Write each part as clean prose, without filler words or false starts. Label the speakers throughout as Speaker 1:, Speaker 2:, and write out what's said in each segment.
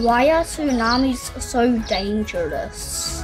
Speaker 1: Why are tsunamis so dangerous?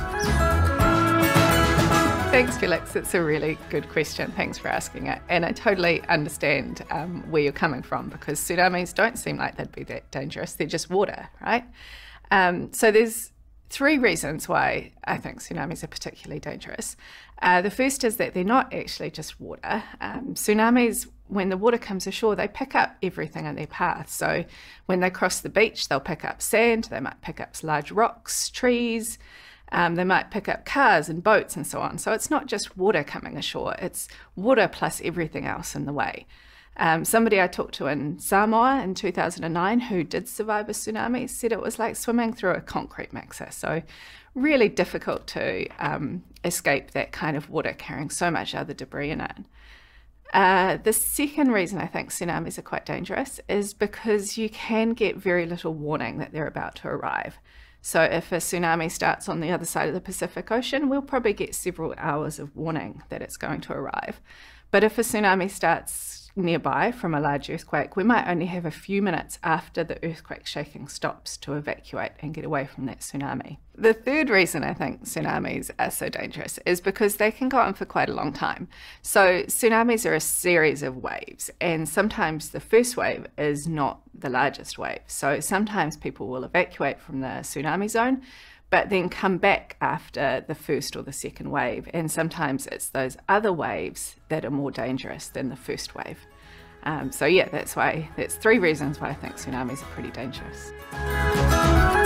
Speaker 2: Thanks, Felix. It's a really good question. Thanks for asking it. And I totally understand where you're coming from, because tsunamis don't seem like they'd be that dangerous. They're just water, right? So there's three reasons why I think tsunamis are particularly dangerous. The first is that they're not actually just water. Tsunamis, when the water comes ashore, they pick up everything in their path. So when they cross the beach, they'll pick up sand, they might pick up large rocks, trees, they might pick up cars and boats and so on. So it's not just water coming ashore, it's water plus everything else in the way. Somebody I talked to in Samoa in 2009 who did survive a tsunami said it was like swimming through a concrete mixer. So really difficult to escape that kind of water carrying so much other debris in it. The second reason I think tsunamis are quite dangerous is because you can get very little warning that they're about to arrive. So if a tsunami starts on the other side of the Pacific Ocean, we'll probably get several hours of warning that it's going to arrive. But if a tsunami starts nearby from a large earthquake, we might only have a few minutes after the earthquake shaking stops to evacuate and get away from that tsunami. The third reason I think tsunamis are so dangerous is because they can go on for quite a long time. So tsunamis are a series of waves, and sometimes the first wave is not the largest wave. So sometimes people will evacuate from the tsunami zone, but then come back after the first or the second wave. And sometimes it's those other waves that are more dangerous than the first wave. So yeah, that's three reasons why I think tsunamis are pretty dangerous.